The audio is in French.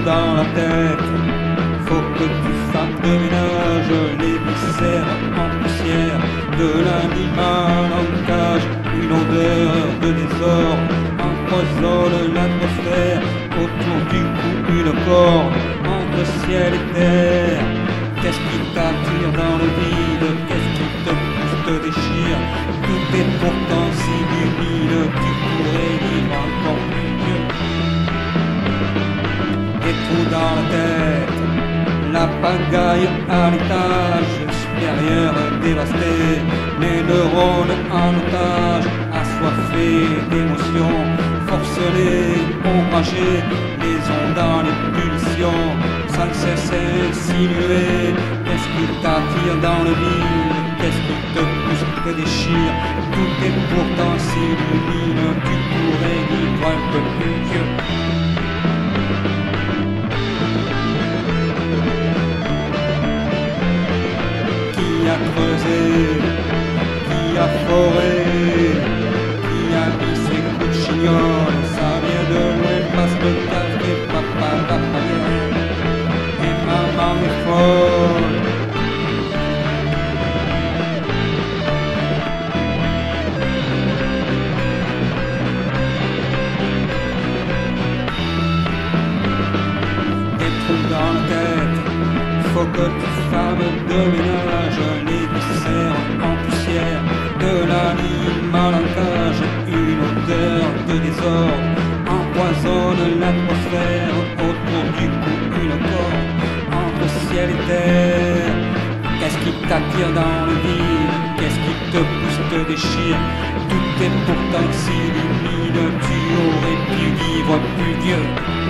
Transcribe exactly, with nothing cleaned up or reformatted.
dans la tête. Faut que tu fasses de ménage les viscères en poussière de l'animal en cage. Une odeur de désordre empoisonne l'atmosphère. Autour du cou une corde entre ciel et terre. Qu'est-ce qui t'attire dans le vide? Qu'est-ce qui te pousse, te déchire? Tout est pourtant si humide, tu pourrais vivre encore mieux. Des trous dans la tête, la pagaille à l'étage supérieur dévasté, les neurones en otage, assoiffés d'émotions, forcelés, ombragés, les ondes dans les pulsions, sans cesse insinuer. Qu'est-ce qui t'attire dans le vide? Qu'est-ce qui te pousse, te déchire? Tout est pourtant si lumine, tu pourrais vivre un peu plus vieux. Qui a creusé, qui a foré, qui a mis ses coups de chignol? Ça vient de loin parce que t'as fait papa va pas bien et maman est folle. Des trous dans la tête, faut que tu fasses de ménage les viscères en poussière de l'animal en cage. Une odeur de désordre empoisonne l'atmosphère. Autour du cou une corde entre ciel et terre. Qu'est-ce qui t'attire dans le vide? Qu'est-ce qui te pousse, te déchire? Tout est pourtant si humide, tu aurais pu vivre plus vieux.